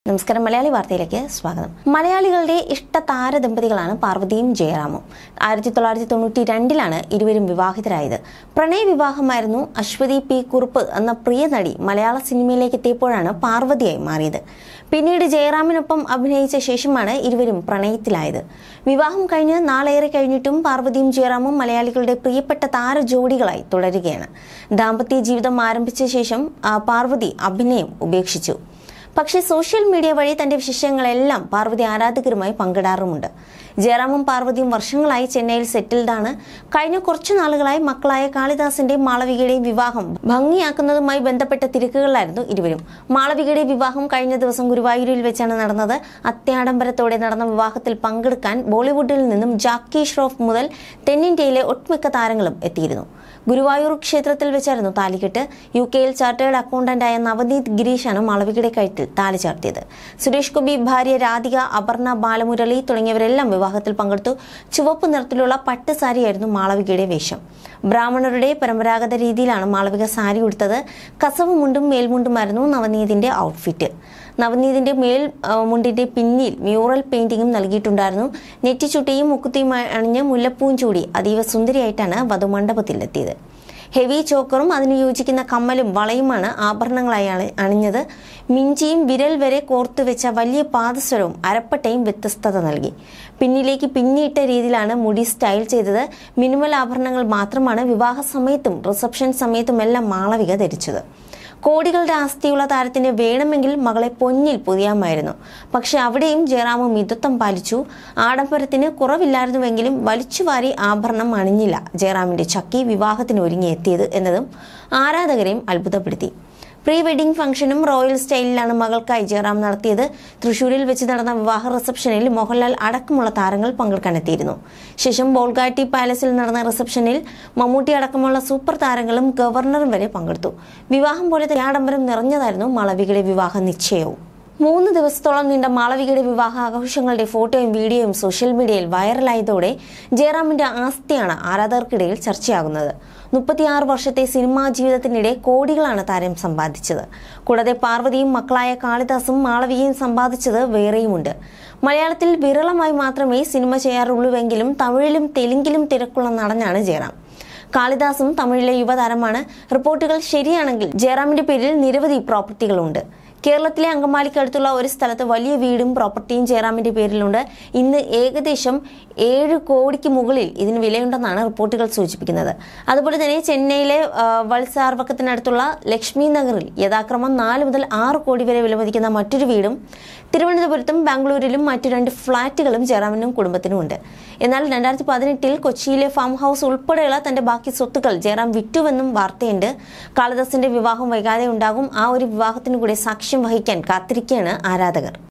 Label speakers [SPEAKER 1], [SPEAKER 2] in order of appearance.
[SPEAKER 1] നമസ്കാരം, മലയാളി വാർത്തയിലേക്ക് സ്വാഗതം. മലയാളികളുടെ ഇഷ്ട താരദമ്പതികളാണ് പാർവതിയും ജയറാമും. 1992 ഇരുവരും വിവാഹിതരായത്. പ്രണയ വിവാഹമായിരുന്നു. അശ്വതി പി കുറുപ്പ് എന്ന പ്രിയ നടി മലയാള സിനിമയിലേക്ക് എത്തിയപ്പോഴാണ് പാർവതിയായി മാറിയത്. പിന്നീട് ജയറാമിനൊപ്പം അഭിനയിച്ച ശേഷമാണ് ഇരുവരും പ്രണയത്തിലായത്. വിവാഹം കഴിഞ്ഞ് നാളേറെ കഴിഞ്ഞിട്ടും പാർവതിയും ജയറാമും മലയാളികളുടെ പ്രിയപ്പെട്ട താര ജോഡികളായി തുടരുകയാണ്. ദാമ്പത്യ ജീവിതം ആരംഭിച്ച ശേഷം പാർവതി അഭിനയം ഉപേക്ഷിച്ചു. പക്ഷേ സോഷ്യൽ മീഡിയ വഴി തന്റെ വിശേഷങ്ങളെല്ലാം പാർവതി ആരാധകരുമായി പങ്കിടാറുമുണ്ട്. ജയറാമും പാർവതിയും വർഷങ്ങളായി ചെന്നൈയിൽ സെറ്റിൽഡാണ്. കഴിഞ്ഞ കുറച്ചു നാളുകളായി മക്കളായ കാളിദാസിന്റെയും മാളവികയുടെയും വിവാഹം ഭംഗിയാക്കുന്നതുമായി ബന്ധപ്പെട്ട തിരക്കുകളിലായിരുന്നു ഇരുവരും. മാളവികയുടെ വിവാഹം കഴിഞ്ഞ ദിവസം ഗുരുവായൂരിൽ വെച്ചാണ് നടന്നത്. അത്യാഡംബരത്തോടെ നടന്ന വിവാഹത്തിൽ പങ്കെടുക്കാൻ ബോളിവുഡിൽ നിന്നും ജാക്കി ഷ്രോഫ് മുതൽ തെന്നിന്ത്യയിലെ ഒട്ടുമിക്ക താരങ്ങളും എത്തിയിരുന്നു. ഗുരുവായൂർ ക്ഷേത്രത്തിൽ വെച്ചായിരുന്നു താലികെട്ട്. UK-യിൽ ചാർട്ടേഡ് അക്കൗണ്ടന്റായ നവനീത് ഗിരീഷാണ് മാളവികയുടെ കഴുത്തിൽ താലി ചാർത്തിയത്. സുരേഷ് ഗോപി ഭാര്യ രാധിക, അപർണ, ബാലമുരളി തുടങ്ങിയവരെല്ലാം വിവാഹത്തിൽ പങ്കെടുത്തു. ചുവപ്പ് നിറത്തിലുള്ള പട്ട് സാരിയായിരുന്നു മാളവികയുടെ വേഷം. ബ്രാഹ്മണരുടെ പരമ്പരാഗത രീതിയിലാണ് മാളവിക സാരി ഉടുത്തത്. കസവ് മുണ്ടും മേൽമുണ്ടുമായിരുന്നു നവനീതിന്റെ ഔട്ട്ഫിറ്റ്. നവനീതിന്റെ മുണ്ടിന്റെ പിന്നിൽ മ്യൂറൽ പെയിന്റിംഗും നൽകിയിട്ടുണ്ടായിരുന്നു. നെറ്റിച്ചുട്ടിയും മുക്കുത്തിയും അണിഞ്ഞ് മുല്ലപ്പൂവും ചൂടി അതീവ സുന്ദരിയായിട്ടാണ് വധുമണ്ഡപത്തിലെത്തിയത്. ഹെവി ചോക്കറും അതിന് യോജിക്കുന്ന കമ്മലും വളയുമാണ് ആഭരണങ്ങളായി അണിഞ്ഞത്. മിഞ്ചിയും വിരൽ വരെ കോർത്തുവെച്ച വലിയ പാദസ്വരവും അരപ്പട്ടയും വ്യത്യസ്തത നൽകി. പിന്നിലേക്ക് പിന്നിയിട്ട രീതിയിലാണ് മുടി സ്റ്റൈൽ ചെയ്തത്. മിനിമൽ ആഭരണങ്ങൾ മാത്രമാണ് വിവാഹ സമയത്തും റിസപ്ഷൻ സമയത്തുമെല്ലാം മാളവിക ധരിച്ചത്. കോടികളുടെ ആസ്തിയുള്ള താരത്തിന് വേണമെങ്കിൽ മകളെ പൊന്നിൽ പൊതിയാമായിരുന്നു. പക്ഷെ അവിടെയും ജയറാം മിതത്വം പാലിച്ചു. ആഡംബരത്തിന് കുറവില്ലായിരുന്നുവെങ്കിലും വലിച്ചുവാരി ആഭരണം അണിഞ്ഞില്ല ജയറാമിന്റെ ചക്കി വിവാഹത്തിന് ഒരുങ്ങിയെത്തിയത് എന്നതും ആരാധകരെയും അത്ഭുതപ്പെടുത്തി. പ്രീ വെഡിംഗ് ഫംഗ്ഷനും റോയൽ സ്റ്റൈലിലാണ് മകൾക്കായി ജയറാം നടത്തിയത്. തൃശൂരിൽ വെച്ച് നടന്ന വിവാഹ റിസപ്ഷനിൽ മോഹൻലാൽ അടക്കമുള്ള താരങ്ങൾ പങ്കെടുക്കാനെത്തിയിരുന്നു. ശേഷം ബോൾഗാട്ടി പാലസിൽ നടന്ന റിസപ്ഷനിൽ മമ്മൂട്ടി അടക്കമുള്ള സൂപ്പർ താരങ്ങളും ഗവർണറും വരെ പങ്കെടുത്തു. വിവാഹം പോലെ ആഡംബരം നിറഞ്ഞതായിരുന്നു മാളവികയുടെ വിവാഹ നിശ്ചയവും. 3 ദിവസത്തോളം നീണ്ട മാളവികയുടെ വിവാഹ ആഘോഷങ്ങളുടെ ഫോട്ടോയും വീഡിയോയും സോഷ്യൽ മീഡിയയിൽ വൈറലായതോടെ ജയറാമിന്റെ ആസ്തിയാണ് ആരാധകർക്കിടയിൽ ചർച്ചയാകുന്നത്. 36 വർഷത്തെ സിനിമാ ജീവിതത്തിനിടെ കോടികളാണ് താരം സമ്പാദിച്ചത്. കൂടാതെ പാർവതിയും മക്കളായ കാളിദാസും മാളവികയും സമ്പാദിച്ചത് വേറെയുമുണ്ട്. മലയാളത്തിൽ വിരളമായി മാത്രമേ സിനിമ ചെയ്യാറുള്ളൂവെങ്കിലും തമിഴിലും തെലുങ്കിലും തിരക്കുള്ള നടനാണ് ജയറാം. കാളിദാസും തമിഴിലെ യുവതാരമാണ്. റിപ്പോർട്ടുകൾ ശരിയാണെങ്കിൽ ജയറാമിന്റെ പേരിൽ നിരവധി പ്രോപ്പർട്ടികളുണ്ട്. കേരളത്തിലെ അങ്കമാലിക്കടുത്തുള്ള ഒരു സ്ഥലത്ത് വലിയ വീടും പ്രോപ്പർട്ടിയും ജയറാമിന്റെ പേരിലുണ്ട്. ഇന്ന് ഏകദേശം 7 കോടിക്ക് മുകളിൽ ഇതിന് വിലയുണ്ടെന്നാണ് റിപ്പോർട്ടുകൾ സൂചിപ്പിക്കുന്നത്. അതുപോലെ തന്നെ ചെന്നൈയിലെ വത്സാർവക്കത്തിനടുത്തുള്ള ലക്ഷ്മി നഗറിൽ യഥാക്രമം 4 മുതൽ 6 കോടി വരെ വിലമതിക്കുന്ന മറ്റൊരു വീടും തിരുവനന്തപുരത്തും ബാംഗ്ലൂരിലും മറ്റു 2 ഫ്ളാറ്റുകളും ജയറാമിനും കുടുംബത്തിനും ഉണ്ട്. എന്നാൽ 2018 കൊച്ചിയിലെ ഫാം ഹൗസ് ഉൾപ്പെടെയുള്ള തന്റെ ബാക്കി സ്വത്തുക്കൾ ജയറാം വിറ്റുവെന്നും വാർത്തയുണ്ട്. കാളിദാസിന്റെ വിവാഹം വൈകാതെ ഉണ്ടാകും. ആ ഒരു വിവാഹത്തിനു കൂടെ സാക്ഷ്യം വഹിക്കാൻ കാത്തിരിക്കുകയാണ് ആരാധകർ.